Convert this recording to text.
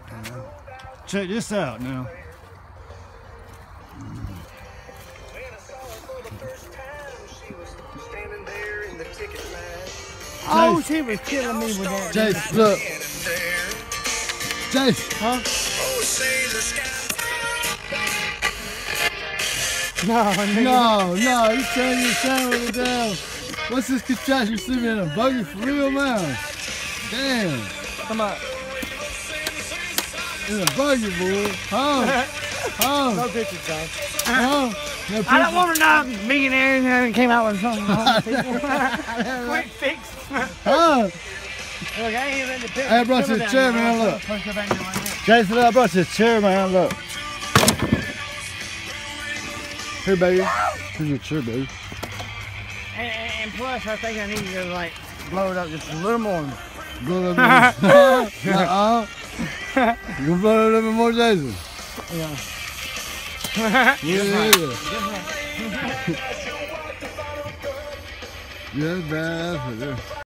Check this out now. Oh, she was killing me with that. Jason, look. Jason. Huh? No, you turn your camera down. What's this contraption? You see me in a buggy for real, man? Damn. Come on. In a buggy, boy. Huh? Huh? No pictures, son. Huh? No I don't want to know millionaires and came out with something. Quick fix. Huh? Look, I ain't even in the picture. Hey, I brought you a chair, man, look. Jason, I brought you a chair, man, look. Here, baby. Here's your chair, baby. And plus, I think I need to like blow it up just a little more. Blow it up a little more. You gonna blow it up a little bit more, Jason? Yeah. Yeah. Yeah, bad.